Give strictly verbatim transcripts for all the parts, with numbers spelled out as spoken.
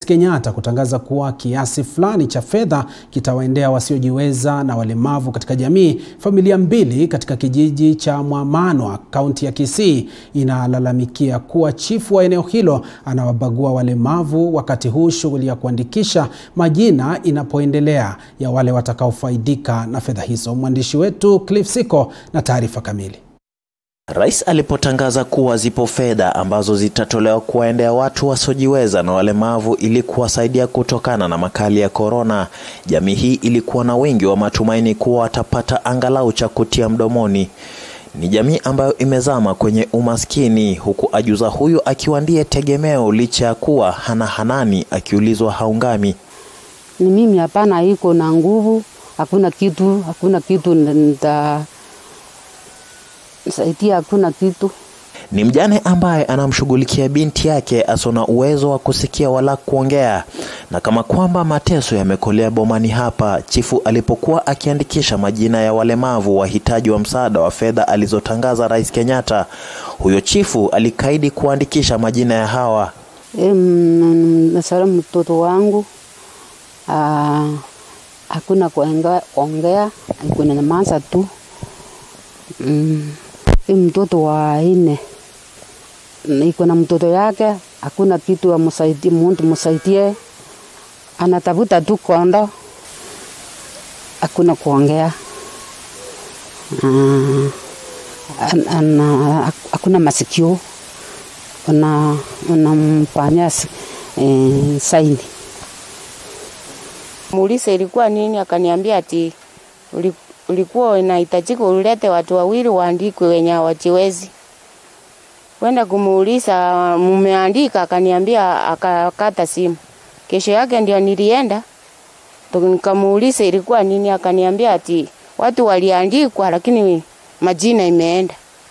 Kenyatta kutangaza kuwa kiasi fulani cha fedha kitawaendea wasiojiweza na walemavu katika jamii. Familia mbili katika kijiji cha Mwamanwa, kaunti ya Kisii, inalalamikia kuwa chifu wa eneo hilo anawabagua walemavu wakati huu shughuli ya kuandikisha majina inapoendelea ya wale watakaofaidika na fedha hizo. Mwandishi wetu Kisii na taarifa kamili. Rais alipotangaza kuwa zipo fedha ambazo zitatolewa kuwaendea watu wasiojiweza na walemavu ili kuwasaidia kutokana na makali ya corona, jamii hii ilikuwa na wingi wa matumaini kuwa watapata angalau cha kutia mdomoni. Ni jamii ambayo imezama kwenye umaskini, huku ajuza huyu akiwa ndiye tegemeo licha ya kuwa hana hanani, akiulizwa haungami. Ni mimi hapana, iko na nguvu, hakuna kitu, hakuna kitu nita saidia, hakuna kitu. Ni mjane ambaye anamshughulikia binti yake asona uwezo wa kusikia wala kuongea, na kama kwamba mateso yamekolea bomani hapa, chifu alipokuwa akiandikisha majina ya walemavu wahitaji wa msaada wa fedha alizotangaza Rais Kenyatta, huyo chifu alikaidi kuandikisha majina ya hawa. Nasara mtoto wangu ah hakuna kuongea, kuongea hakuna nyamaza tu. Mm. Mtoto wa ine iko na mtoto yake, hakuna kitu wa msaidie, mtu msaidie, anatafuta tu kondo, hakuna kuongea, uh, ana hakuna masikio, na unamfanyia eh, saini. Muulize ilikuwa nini, akaniambia ati ulikuwa unahitajika ulete watu wawili waandikwe wenye hawajiwezi. Kwenda kumuuliza mumeandika, akaniambia, akakata simu. Kesho yake ndio nilienda nikamuuliza ilikuwa nini, akaniambia ati watu waliandikwa lakini majina imeenda.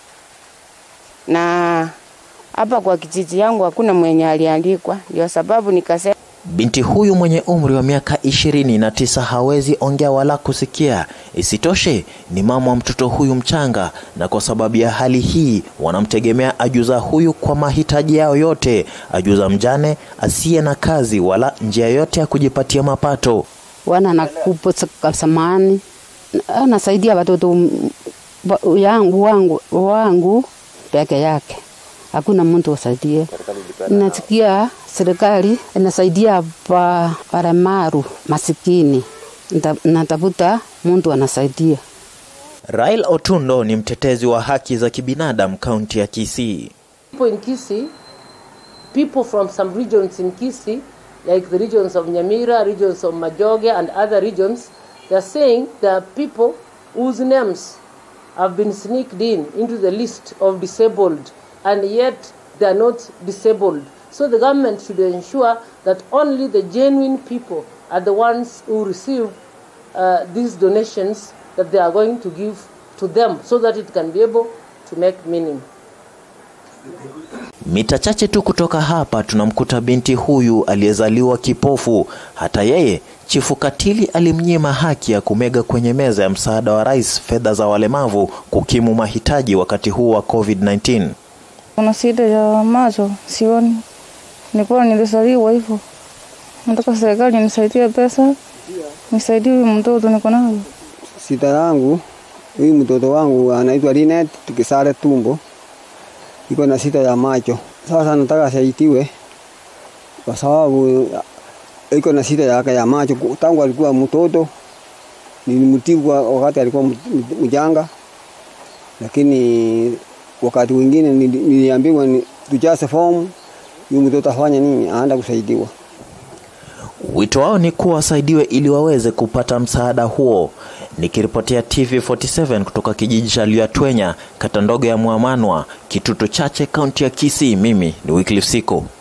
Na hapa kwa kijiji yangu hakuna mwenye aliandikwa, ndio sababu nikasema. Binti huyu mwenye umri wa miaka ishirini na tisa hawezi ongea wala kusikia. Isitoshe ni mama wa mtoto huyu mchanga, na kwa sababu ya hali hii wanamtegemea ajuza huyu kwa mahitaji yao yote. Ajuza mjane asiye na kazi wala njia yote ya kujipatia mapato. Wana nakupa samani, anasaidia watoto yangu wangu wangu peke yake. Hakuna mtu usaidie. Nasikia serikali inasaidia pa paramaru masikini. Natafuta mtu anasaidia. Rail Otundo ni mtetezi wa haki za kibinadamu kaunti ya Kisii. People in Kisii, people from some regions in Kisii, like the regions of Nyamira, regions of Majoge and other regions, they are saying there are people whose names have been sneaked in into the list of disabled, and yet they are not disabled. So the government should ensure that only the genuine people are the ones who receive uh, these donations that they are going to give to them, so that it can be able to make meaning. Mita chache tu kutoka hapa tunamkuta binti huyu aliyezaliwa kipofu. Hata yeye chifu katili alimnyima haki ya kumega kwenye meza ya msaada wa rais fedha za walemavu kukimu mahitaji wakati huu wa COVID nineteen. Kuna shida ya macho, sioni. Nilikuwa nilizaliwa hivyo. Nataka serikali nisaidie pesa. Nisaidie huyu mtoto niko naye. Shida yangu, huyu mtoto wangu anaitwa Linet, tukisare tumbo. Iko na shida ya macho. Sasa nataka asaidiwe kwa sababu iko na shida yake ya macho. Tangu alikuwa mtoto nilimtibu wakati alikuwa mjanga, lakini wakati mwingine niliambiwa tujaze fomu, huyu mtoto afanye nini, aenda kusaidiwa. Wito wao ni kuwasaidiwe ili waweze kupata msaada huo. Nikiripotia T V forty-seven kutoka kijiji cha Liatwenya, kata ndogo ya Mwamanwa, Kituto Chache, kaunti ya Kisii, mimi ni Kisii.